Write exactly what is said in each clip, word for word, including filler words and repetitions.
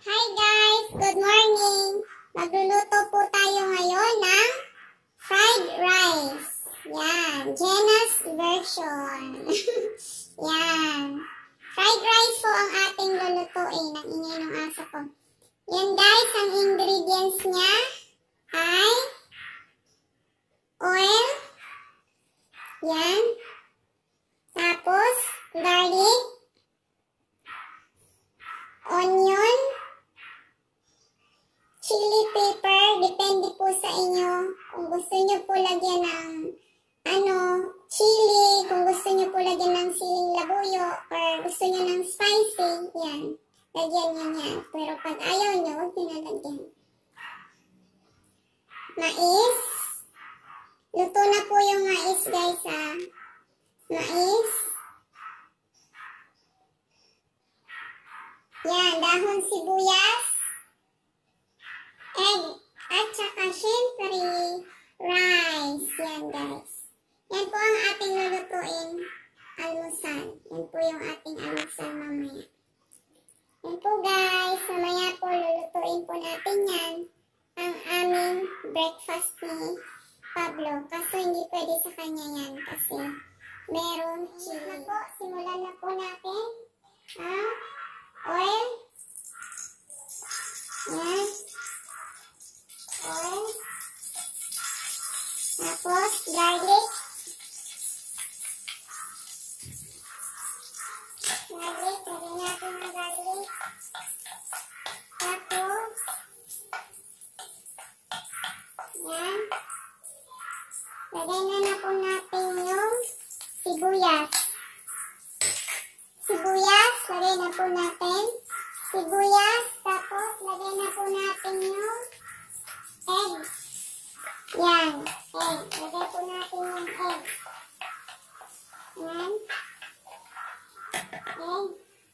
Hi guys! Good morning! Magluluto po tayo ngayon ng fried rice. Yan. Jena's version. Yan. Fried rice po ang ating lulutuin. Ang ingay ng aso ko. Yan guys, ang ingredients niya ay oil. Yan. Tapos, garlic. Onion. Chili pepper, depende po sa inyo. Kung gusto nyo po lagyan ng ano, chili, kung gusto nyo po lagyan ng siling labuyo, or gusto nyo ng spicy, yan. Lagyan nyo yan. Pero pag ayaw nyo, huwag nyo nalagyan. Mais. Luto na po yung mais guys ah. Mais. Yan, dahon sibuyas. Egg, at saka syempre, rice. Yan guys. Yan po ang ating lulutuin almusal. Yan po yung ating almusal mamaya. Yan po guys, mamaya po lulutuin po natin yan. Ang aming breakfast ni Pablo. Kaso hindi pwede sa kanya yan kasi meron chili. Na po, simulan na po natin. Ha? Oil. Yan. Oil. Tapos, garlic. Garlic. Lagyan natin ng garlic. Tapos, yan. Lagyan na na po natin yung sibuyas. Sibuyas. Lagyan na po natin. Sibuyas. Tapos, lagyan na po natin yung egg. Yan. Egg. Lagay po natin yung egg. Yan. Egg.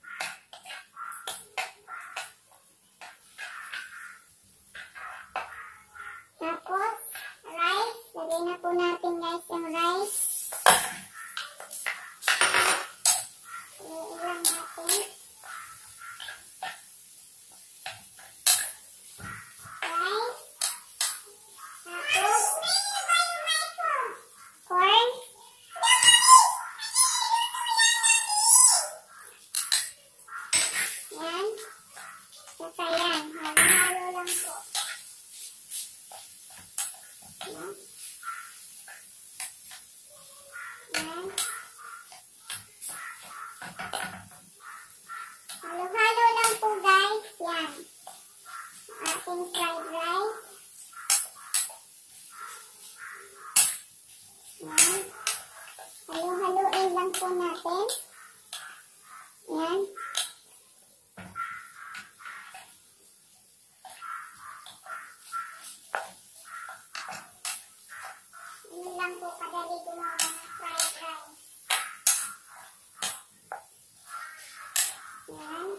Tapos, rice. Lagay na po natin guys yung rice. Ilang natin. Halo-halo lang po guys. Yan. Ating fried rice. Yan. Halo-haloin lang po natin. Yan. Ini lang po kadali gumawa ng fried rice. Yan.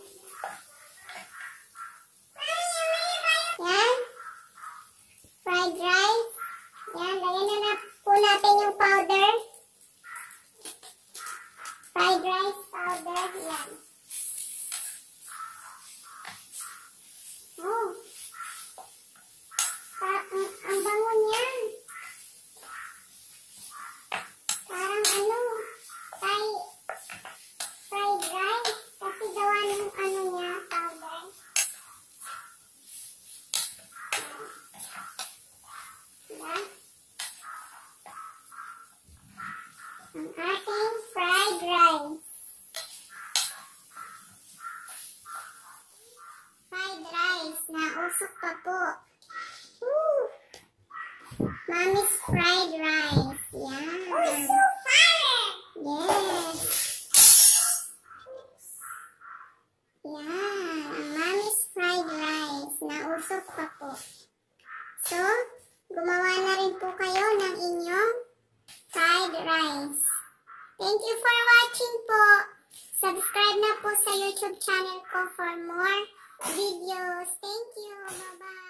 Yan. Fried rice. Yan. Lagyan na na po natin yung powder. Fried rice powder. Yan. Oh. Pa ang, ang bango niyan. Parang ano. Thai. Fried rice. Kasi gawa ng ano niya, powder. Diba? Ang ating fried rice. Fried rice na usok pa po. Woo! Mommy's fried rice. Yan. Yes. Yan, ang mommy's fried rice na usok pa po. So, gumawa na rin po kayo ng inyong fried rice. Thank you for watching po. Subscribe na po sa YouTube channel ko for more videos. Thank you. Bye-bye.